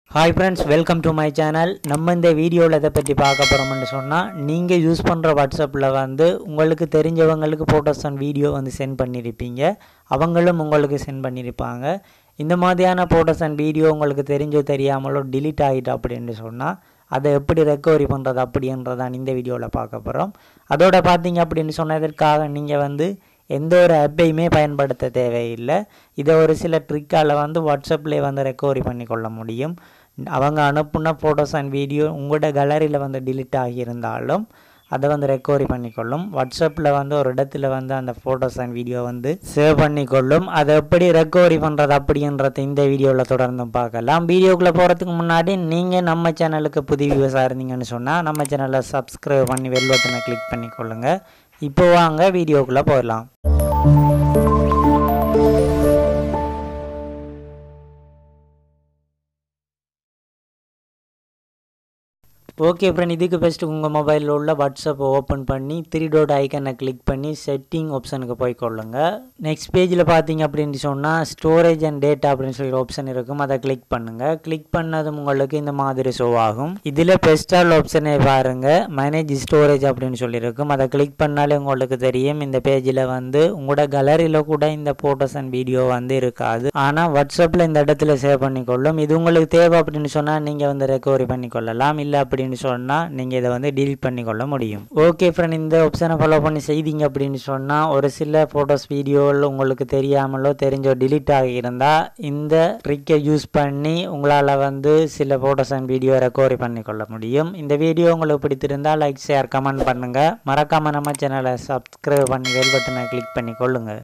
Hi friends, welcome to my channel. நம்ம இந்த வீடியோல எதை பத்தி பார்க்க போறோம்னு சொன்னா நீங்க யூஸ் பண்ற WhatsAppல வந்து உங்களுக்கு தெரிஞ்சவங்களுக்கு போட்டோஸ் அண்ட் வீடியோ வந்து சென்ட் பண்ணிருப்பீங்க. அவங்களும் உங்களுக்கு சென்ட் பண்ணிருப்பாங்க. இந்த மாதிரியான போட்டோஸ் அண்ட் வீடியோ உங்களுக்கு தெரிஞ்சோ தெரியாமலோ delete ஆயிட்டு அப்படினு சொன்னா அதை எப்படி ரெக்கவரி பண்றது அப்படின்றத இந்த வீடியோல பார்க்க போறோம். அதோட பாத்தீங்க அப்படினு சொன்னதற்காக நீங்க வந்து எந்த ஒரு ஆப்பையுமே பயன்படுத்த தேவையில்லை. இதை ஒரு சில ட்ரிக்கால வந்து வாட்ஸ்அப்லேயே வந்து ரெக்கவரி பண்ணிக்கொள்ள முடியும். அவங்க அனுப்புன ஃபோட்டோஸ் அண்ட் வீடியோ உங்களோட கேலரியில் வந்து டிலீட் ஆகியிருந்தாலும் அதை வந்து ரெக்கவரி பண்ணிக்கொள்ளும். வாட்ஸ்அப்பில் வந்து ஒரு இடத்துல வந்து அந்த ஃபோட்டோஸ் அண்ட் வீடியோ வந்து சேவ் பண்ணிக்கொள்ளும். அதை எப்படி ரெக்கவரி பண்ணுறது அப்படின்றத இந்த வீடியோவில் தொடர்ந்து பார்க்கலாம். வீடியோக்குள்ளே போகிறதுக்கு முன்னாடி நீங்கள் நம்ம சேனலுக்கு புது வியூவர்ஸாக இருந்தீங்கன்னு சொன்னால் நம்ம சேனலை சப்ஸ்கிரைப் பண்ணி பெல் பட்டனை கிளிக் பண்ணிக்கொள்ளுங்க. இப்போ வாங்க வீடியோக்குள்ளே போயிடலாம். ஓகே ஃப்ரெண்ட், இதுக்கு ஃபஸ்ட்டு உங்கள் மொபைலில் உள்ள வாட்ஸ்அப்பை ஓப்பன் பண்ணி 3 டாட் ஐக்கனை கிளிக் பண்ணி செட்டிங் ஆப்ஷனுக்கு போய்க்கொள்ளுங்க. நெக்ஸ்ட் பேஜில் பார்த்தீங்க அப்படின்னு சொன்னால் ஸ்டோரேஜ் அண்ட் டேட்டா அப்படின்னு சொல்லி ஆப்ஷன் இருக்கும். அதை கிளிக் பண்ணுங்கள். கிளிக் பண்ணதும் உங்களுக்கு இந்த மாதிரி ஷோ ஆகும். இதில் பெஸ்டால் ஆப்ஷனை பாருங்கள், மேனேஜ் ஸ்டோரேஜ் அப்படின்னு சொல்லியிருக்கும். அதை கிளிக் பண்ணாலே உங்களுக்கு தெரியும் இந்த பேஜில் வந்து உங்களோட கேலரியில் கூட இந்த ஃபோட்டோஸ் அண்ட் வீடியோ வந்து இருக்காது. ஆனால் வாட்ஸ்அப்பில் இந்த இடத்துல சேவ் பண்ணிக்கொள்ளும். இது உங்களுக்கு தேவை அப்படின்னு சொன்னால் நீங்கள் வந்து ரெக்கவரி பண்ணிக்கொள்ளலாம். இல்லை அப்படின்னு சொன்னால் நீங்கள் இதை வந்து டெலீட் பண்ணிக்கொள்ள முடியும். ஓகே ஃப்ரெண்ட், இந்த ஆப்ஷனை ஃபாலோ பண்ணி செய்தீங்க அப்படின்னு சொன்னால் ஒரு சில ஃபோட்டோஸ் வீடியோவில் உங்களுக்கு தெரியாமலோ தெரிஞ்சோ டிலீட் ஆகியிருந்தால் இந்த ட்ரிக்கை யூஸ் பண்ணி உங்களால் வந்து சில ஃபோட்டோஸ் அண்ட் வீடியோ ரெக்கவரி பண்ணிக்கொள்ள முடியும். இந்த வீடியோ உங்களுக்கு பிடித்திருந்தால் லைக் ஷேர் கமெண்ட் பண்ணுங்கள். மறக்காமல் நம்ம சேனலை சப்ஸ்கிரைப் பண்ணி பெல் பட்டனை கிளிக் பண்ணி கொள்ளுங்கள்.